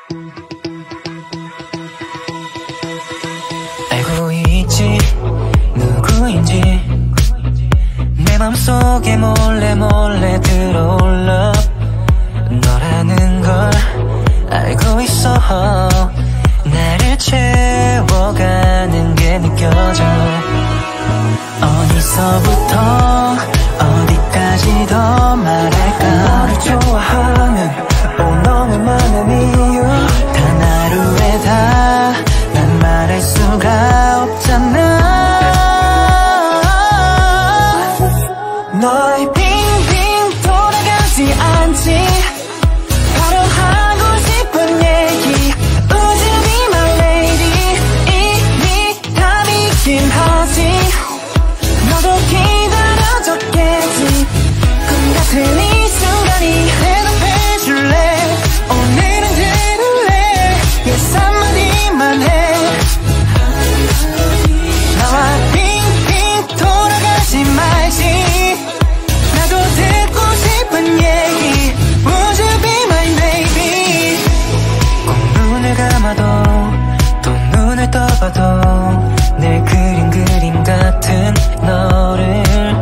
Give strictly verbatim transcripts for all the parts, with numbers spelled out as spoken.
알고 있지 누구인지 내 맘속에 몰래 몰래 들어올라 너라는 걸 알고 있어 나를 채워가는 게 느껴져 어디서부터 어디까지 더 말할까 너를 좋아하는 오 너무 많은 이유 단 하루에 다 난 말할 수가 없잖아 너의 빙빙 돌아가지 않지 바로 하고 싶은 얘기 Would you be my lady 이미 다 믿긴 하지 너도 기다려줬겠지 꿈 같은 이 순간이 대답해줄래 오늘은 들을래 Yes 한마디만 해 나와 빙빙 돌아가지 말지 나도 듣고 싶은 얘기 Would you be my baby 꼭 눈을 감아도 또 눈을 떠봐도 늘 그린 그림 같은 너를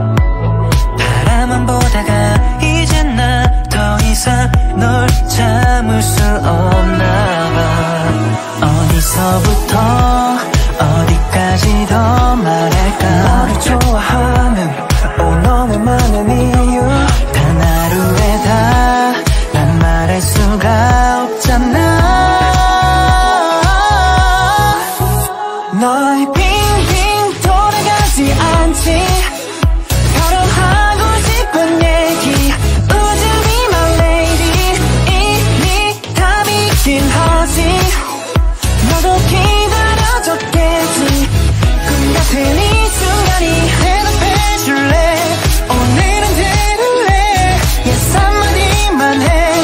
바라만 보다가 이제 나 더 이상 널 참을 수 없나 봐 어디서부터 어디까지 더 말할까 너를 좋아하는 오 너무 많은 이유 단 하루에 다 난 말할 수가 없잖아 너의 빙빙 돌아가지 않지 바로 하고 싶은 얘기 Would you be my lady 이미 다 믿긴 하지 너도 기다려줬겠지 꿈 같은 이 순간이 대답해줄래 오늘은 들을래 Yes 한마디만 해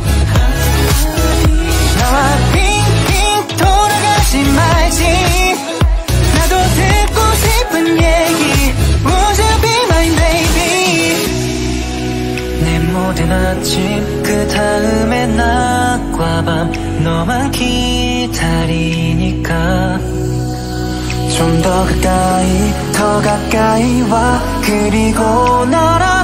나와 빙빙 돌아가지 말지 나도 듣고 싶은 얘기 Would you be my baby 내 모든 아침 그 다음에 낮과 밤 너만 기다리니까 좀 더 가까이 더 가까이 와 그리고 너랑